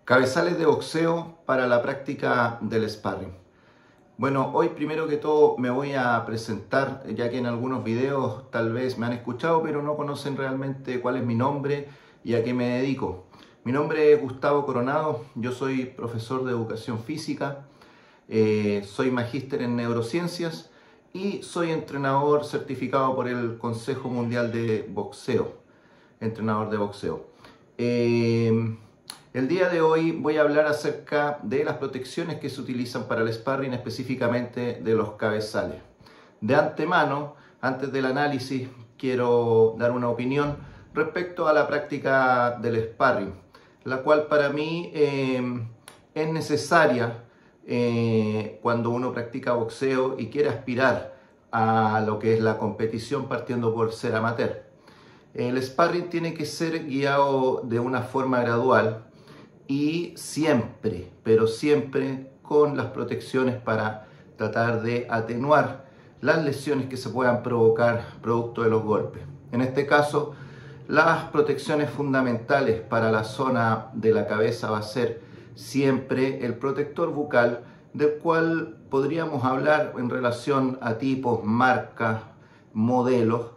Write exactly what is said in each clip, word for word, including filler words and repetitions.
Cabezales de boxeo para la práctica del sparring. Bueno, hoy primero que todo me voy a presentar, ya que en algunos videos tal vez me han escuchado, pero no conocen realmente cuál es mi nombre y a qué me dedico. Mi nombre es Gustavo Coronado, yo soy profesor de educación física, eh, soy magíster en neurociencias y soy entrenador certificado por el Consejo Mundial de Boxeo, entrenador de boxeo. Eh, El día de hoy voy a hablar acerca de las protecciones que se utilizan para el sparring, específicamente de los cabezales. De antemano, antes del análisis, quiero dar una opinión respecto a la práctica del sparring, la cual para mí eh, es necesaria eh, cuando uno practica boxeo y quiere aspirar a lo que es la competición partiendo por ser amateur. El sparring tiene que ser guiado de una forma gradual, y siempre, pero siempre con las protecciones para tratar de atenuar las lesiones que se puedan provocar producto de los golpes. En este caso, las protecciones fundamentales para la zona de la cabeza va a ser siempre el protector bucal, del cual podríamos hablar en relación a tipos, marcas, modelos,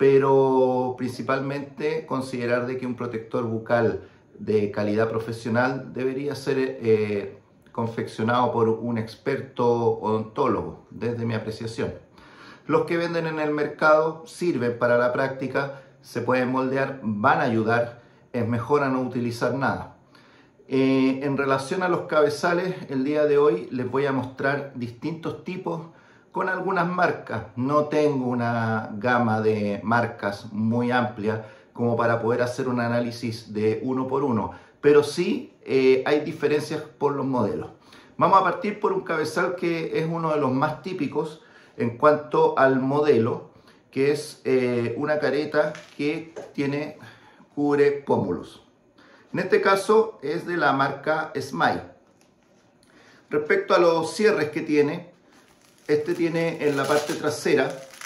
pero principalmente considerar de que un protector bucal de calidad profesional debería ser eh, confeccionado por un experto odontólogo, desde mi apreciación. Los que venden en el mercado sirven para la práctica, se pueden moldear, van a ayudar, es mejor a no utilizar nada. Eh, en relación a los cabezales, el día de hoy les voy a mostrar distintos tipos con algunas marcas. No tengo una gama de marcas muy amplia como para poder hacer un análisis de uno por uno, pero sí eh, hay diferencias por los modelos. Vamos a partir por un cabezal que es uno de los más típicos en cuanto al modelo, que es eh, una careta que tiene, cubre pómulos. En este caso es de la marca Smile. Respecto a los cierres que tiene, este tiene en la parte trasera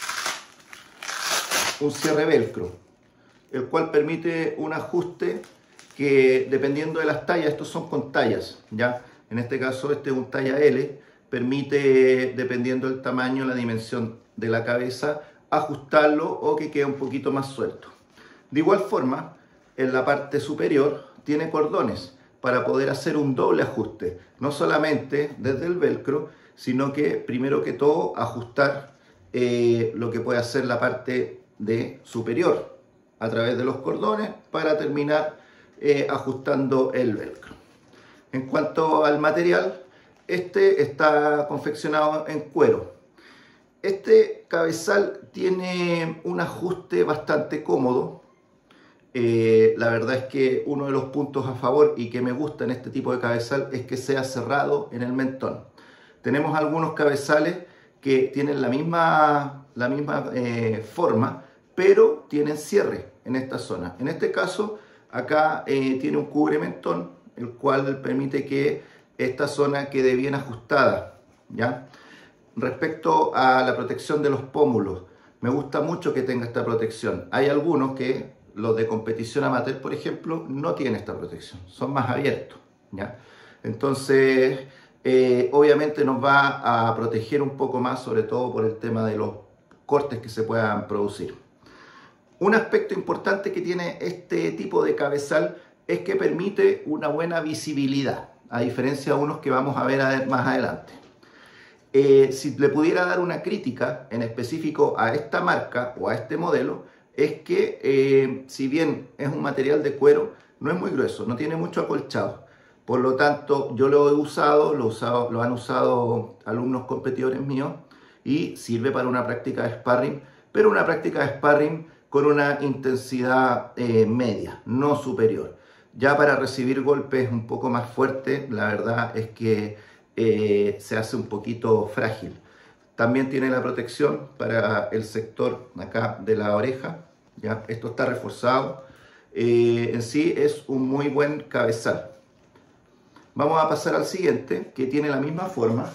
un cierre velcro, el cual permite un ajuste que, dependiendo de las tallas, estos son con tallas, ¿ya? En este caso este es un talla L, permite, dependiendo del tamaño, la dimensión de la cabeza, ajustarlo o que quede un poquito más suelto. De igual forma, en la parte superior tiene cordones para poder hacer un doble ajuste, no solamente desde el velcro, sino que primero que todo ajustar eh, lo que puede hacer la parte de superior a través de los cordones para terminar eh, ajustando el velcro. En cuanto al material, este está confeccionado en cuero. Este cabezal tiene un ajuste bastante cómodo. Eh, la verdad es que uno de los puntos a favor y que me gusta en este tipo de cabezal es que sea cerrado en el mentón. Tenemos algunos cabezales que tienen la misma, la misma eh, forma, pero tienen cierre en esta zona. En este caso, acá eh, tiene un cubre mentón, el cual permite que esta zona quede bien ajustada, ¿ya? Respecto a la protección de los pómulos, me gusta mucho que tenga esta protección. Hay algunos que, los de competición amateur, por ejemplo, no tienen esta protección, son más abiertos, ¿ya? Entonces, eh, obviamente nos va a proteger un poco más, sobre todo por el tema de los cortes que se puedan producir. Un aspecto importante que tiene este tipo de cabezal es que permite una buena visibilidad, a diferencia de unos que vamos a ver más adelante. Eh, si le pudiera dar una crítica en específico a esta marca o a este modelo, es que eh, si bien es un material de cuero, no es muy grueso, no tiene mucho acolchado. Por lo tanto, yo lo he usado, lo, he usado, lo han usado alumnos competidores míos y sirve para una práctica de sparring, pero una práctica de sparring con una intensidad eh, media, no superior. Ya para recibir golpes un poco más fuertes, la verdad es que eh, se hace un poquito frágil. También tiene la protección para el sector acá de la oreja, ¿ya? Esto está reforzado. Eh, en sí es un muy buen cabezal. Vamos a pasar al siguiente, que tiene la misma forma.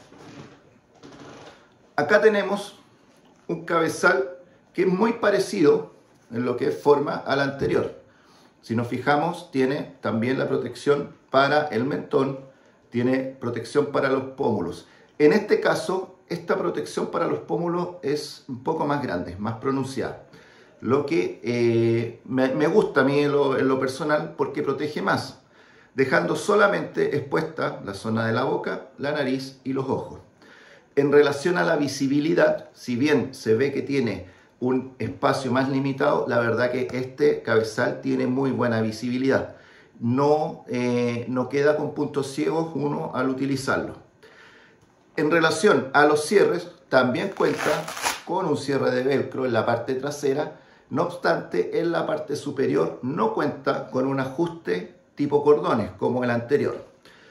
Acá tenemos un cabezal que es muy parecido en lo que es forma al anterior. Si nos fijamos, tiene también la protección para el mentón, tiene protección para los pómulos. En este caso, esta protección para los pómulos es un poco más grande, más pronunciada. Lo que eh, me, me gusta a mí en lo, en lo personal porque protege más, dejando solamente expuesta la zona de la boca, la nariz y los ojos. En relación a la visibilidad, si bien se ve que tiene un espacio más limitado, la verdad que este cabezal tiene muy buena visibilidad. No, eh, no queda con puntos ciegos uno al utilizarlo. En relación a los cierres, también cuenta con un cierre de velcro en la parte trasera. No obstante, en la parte superior no cuenta con un ajuste tipo cordones como el anterior.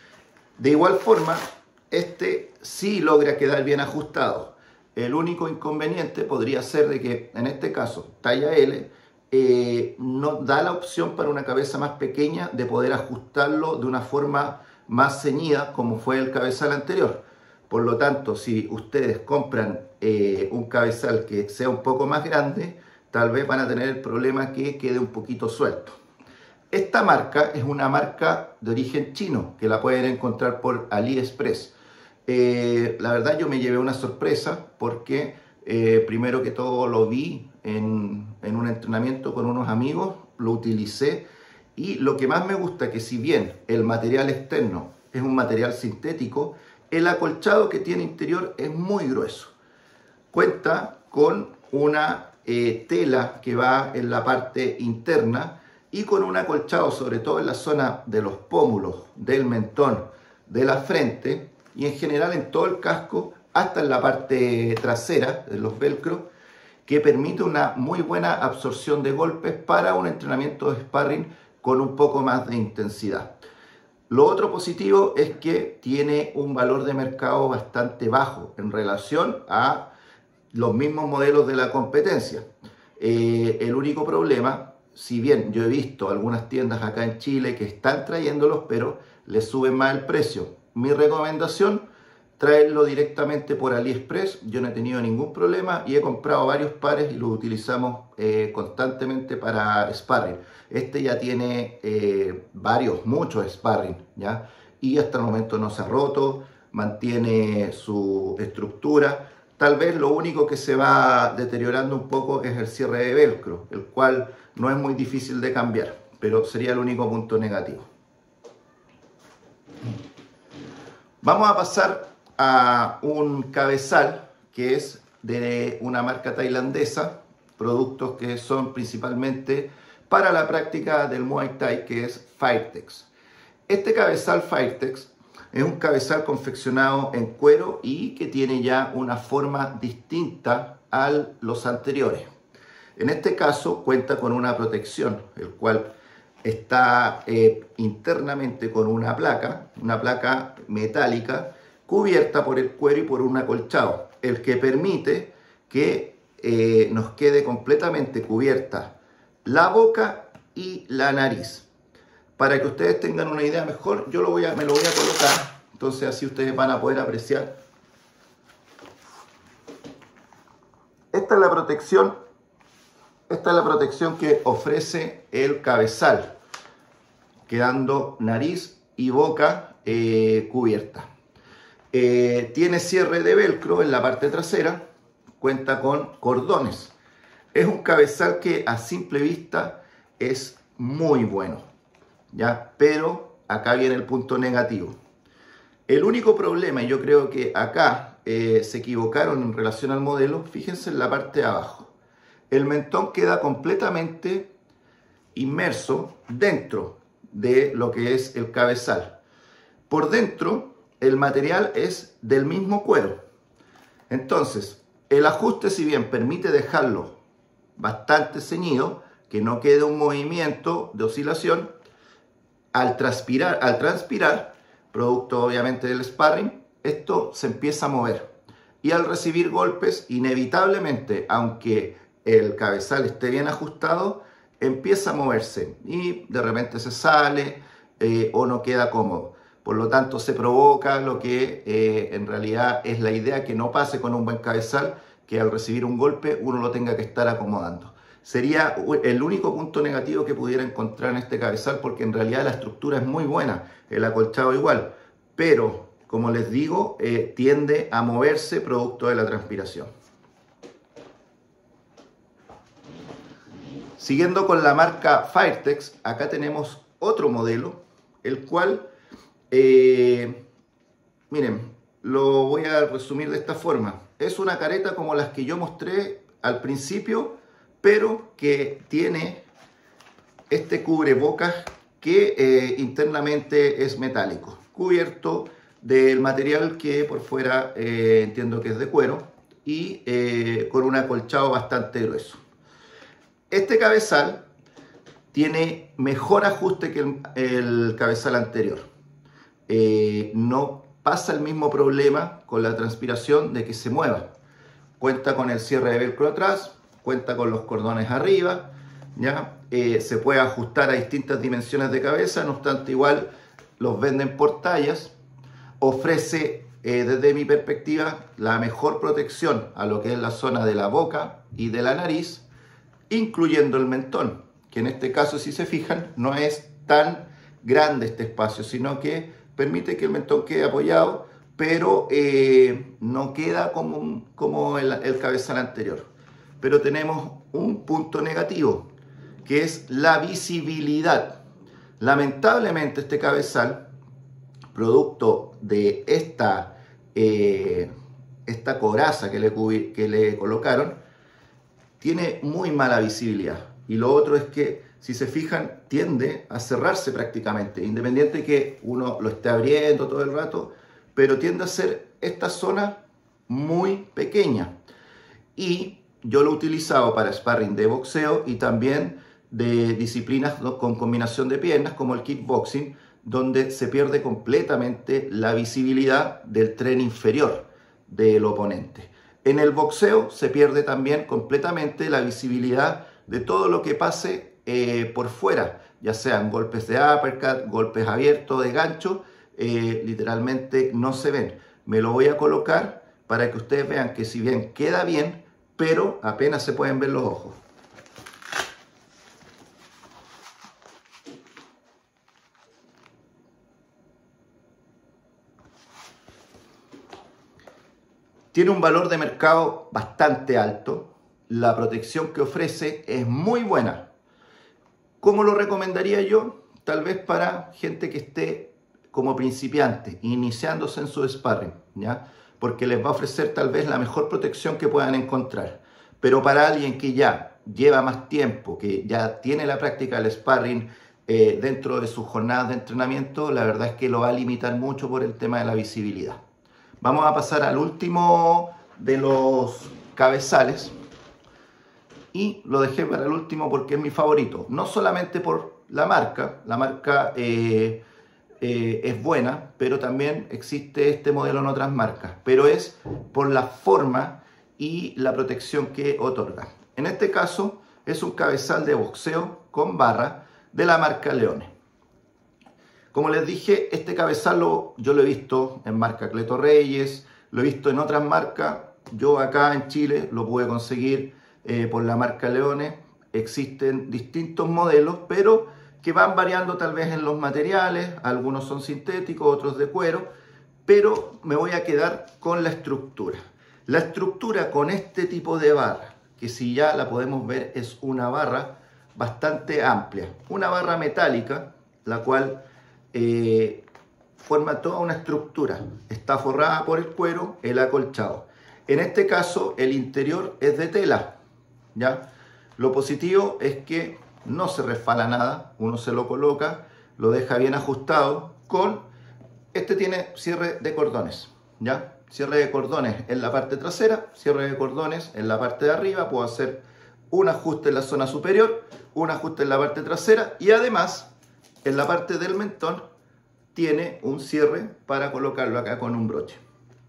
De igual forma, este sí logra quedar bien ajustado. El único inconveniente podría ser de que, en este caso, talla L, eh, no da la opción para una cabeza más pequeña de poder ajustarlo de una forma más ceñida como fue el cabezal anterior. Por lo tanto, si ustedes compran eh, un cabezal que sea un poco más grande, tal vez van a tener el problema que quede un poquito suelto. Esta marca es una marca de origen chino, que la pueden encontrar por AliExpress. Eh, la verdad yo me llevé una sorpresa porque eh, primero que todo lo vi en, en un entrenamiento con unos amigos, lo utilicé y lo que más me gusta que si bien el material externo es un material sintético, el acolchado que tiene interior es muy grueso. Cuenta con una eh, tela que va en la parte interna y con un acolchado sobre todo en la zona de los pómulos, del mentón, de la frente y en general en todo el casco hasta en la parte trasera de los velcro, que permite una muy buena absorción de golpes para un entrenamiento de sparring con un poco más de intensidad. Lo otro positivo es que tiene un valor de mercado bastante bajo en relación a los mismos modelos de la competencia. Eh, el único problema, si bien yo he visto algunas tiendas acá en Chile que están trayéndolos, pero les suben más el precio. Mi recomendación, traerlo directamente por AliExpress. Yo no he tenido ningún problema y he comprado varios pares y los utilizamos eh, constantemente para sparring. Este ya tiene eh, varios, muchos sparring, ¿ya? Y hasta el momento no se ha roto, mantiene su estructura. Tal vez lo único que se va deteriorando un poco es el cierre de velcro, el cual no es muy difícil de cambiar, pero sería el único punto negativo. Vamos a pasar a un cabezal que es de una marca tailandesa, productos que son principalmente para la práctica del Muay Thai, que es Firetex. Este cabezal Firetex es un cabezal confeccionado en cuero y que tiene ya una forma distinta a los anteriores. En este caso cuenta con una protección, el cual está eh, internamente con una placa, una placa metálica cubierta por el cuero y por un acolchado, el que permite que eh, nos quede completamente cubierta la boca y la nariz. Para que ustedes tengan una idea mejor, yo lo voy a, me lo voy a colocar, entonces así ustedes van a poder apreciar. Esta es la protección, esta es la protección que ofrece el cabezal, quedando nariz y boca eh, cubierta. Eh, tiene cierre de velcro en la parte trasera, cuenta con cordones. Es un cabezal que a simple vista es muy bueno, ¿ya? Pero acá viene el punto negativo. El único problema, y yo creo que acá eh, se equivocaron en relación al modelo, fíjense en la parte de abajo. El mentón queda completamente inmerso dentro de lo que es el cabezal. Por dentro, el material es del mismo cuero. Entonces, el ajuste, si bien permite dejarlo bastante ceñido, que no quede un movimiento de oscilación, al transpirar, al transpirar, producto obviamente del sparring, esto se empieza a mover. Y al recibir golpes, inevitablemente, aunque el cabezal esté bien ajustado, empieza a moverse y de repente se sale eh, o no queda cómodo. Por lo tanto, se provoca lo que eh, en realidad es la idea que no pase con un buen cabezal, que al recibir un golpe uno lo tenga que estar acomodando. sería el único punto negativo que pudiera encontrar en este cabezal, porque en realidad la estructura es muy buena, el acolchado igual, pero como les digo, eh, tiende a moverse producto de la transpiración. Siguiendo con la marca Firetex, acá tenemos otro modelo, el cual, eh, miren, lo voy a resumir de esta forma. Es una careta como las que yo mostré al principio, pero que tiene este cubrebocas que eh, internamente es metálico, cubierto del material que por fuera eh, entiendo que es de cuero y eh, con un acolchado bastante grueso. Este cabezal tiene mejor ajuste que el, el cabezal anterior. Eh, no pasa el mismo problema con la transpiración de que se mueva. Cuenta con el cierre de velcro atrás, cuenta con los cordones arriba, ¿ya? Eh, se puede ajustar a distintas dimensiones de cabeza, no obstante igual los venden por tallas. Ofrece eh, desde mi perspectiva la mejor protección a lo que es la zona de la boca y de la nariz, incluyendo el mentón, que en este caso, si se fijan, no es tan grande este espacio, sino que permite que el mentón quede apoyado, pero eh, no queda como, como el, el cabezal anterior. Pero tenemos un punto negativo, que es la visibilidad. Lamentablemente este cabezal, producto de esta, eh, esta coraza que le, que le colocaron, tiene muy mala visibilidad. Y lo otro es que, si se fijan, tiende a cerrarse prácticamente, independiente que uno lo esté abriendo todo el rato, pero tiende a ser esta zona muy pequeña. Y yo lo he utilizado para sparring de boxeo y también de disciplinas con combinación de piernas, como el kickboxing, donde se pierde completamente la visibilidad del tren inferior del oponente. En el boxeo se pierde también completamente la visibilidad de todo lo que pase eh, por fuera, ya sean golpes de uppercut, golpes abiertos, de gancho, eh, literalmente no se ven. Me lo voy a colocar para que ustedes vean que si bien queda bien, pero apenas se pueden ver los ojos. Tiene un valor de mercado bastante alto. La protección que ofrece es muy buena. ¿Cómo lo recomendaría yo? Tal vez para gente que esté como principiante, iniciándose en su sparring, ¿ya? Porque les va a ofrecer tal vez la mejor protección que puedan encontrar. Pero para alguien que ya lleva más tiempo, que ya tiene la práctica del sparring eh, dentro de sus jornadas de entrenamiento, la verdad es que lo va a limitar mucho por el tema de la visibilidad. Vamos a pasar al último de los cabezales y lo dejé para el último porque es mi favorito. No solamente por la marca, la marca eh, eh, es buena, pero también existe este modelo en otras marcas, pero es por la forma y la protección que otorga. En este caso es un cabezal de boxeo con barra de la marca Leone. Como les dije, este cabezal lo, yo lo he visto en marca Cleto Reyes, lo he visto en otras marcas. Yo acá en Chile lo pude conseguir eh, por la marca Leone. Existen distintos modelos, pero que van variando tal vez en los materiales. Algunos son sintéticos, otros de cuero, pero me voy a quedar con la estructura. La estructura con este tipo de barra, que si ya la podemos ver es una barra bastante amplia. Una barra metálica, la cual Eh, forma toda una estructura, está forrada por el cuero, el acolchado. En este caso el interior es de tela, ¿ya? Lo positivo es que no se resbala nada, uno se lo coloca, lo deja bien ajustado con, este tiene cierre de cordones, ¿ya? Cierre de cordones en la parte trasera, cierre de cordones en la parte de arriba, puedo hacer un ajuste en la zona superior, un ajuste en la parte trasera y además en la parte del mentón tiene un cierre para colocarlo acá con un broche.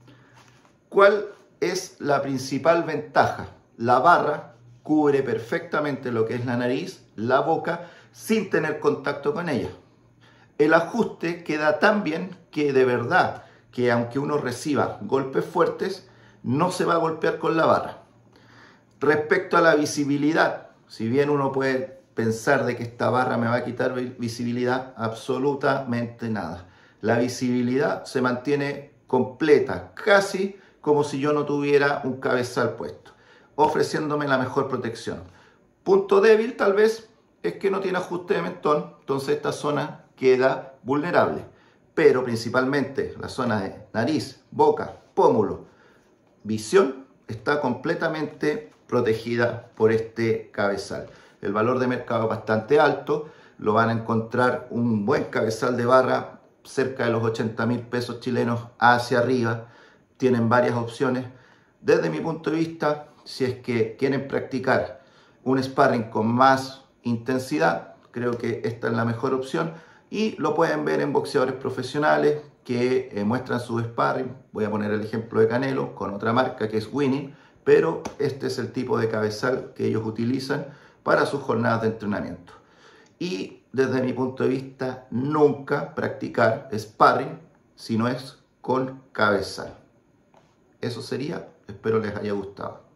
¿Cuál es la principal ventaja? La barra cubre perfectamente lo que es la nariz, la boca, sin tener contacto con ella. El ajuste queda tan bien que de verdad que aunque uno reciba golpes fuertes, no se va a golpear con la barra. Respecto a la visibilidad, Si bien uno puede pensar de que esta barra me va a quitar visibilidad, absolutamente nada. La visibilidad se mantiene completa, casi como si yo no tuviera un cabezal puesto, ofreciéndome la mejor protección. Punto débil tal vez es que no tiene ajuste de mentón, entonces esta zona queda vulnerable. Pero principalmente la zona de nariz, boca, pómulo, visión está completamente protegida por este cabezal. El valor de mercado es bastante alto, lo van a encontrar un buen cabezal de barra cerca de los ochenta mil pesos chilenos hacia arriba. Tienen varias opciones. Desde mi punto de vista, si es que quieren practicar un sparring con más intensidad, creo que esta es la mejor opción y lo pueden ver en boxeadores profesionales que eh, muestran su sparring. Voy a poner el ejemplo de Canelo con otra marca que es Winning, pero este es el tipo de cabezal que ellos utilizan para sus jornadas de entrenamiento. Y desde mi punto de vista, nunca practicar sparring si no es con cabezal. Eso sería, espero les haya gustado.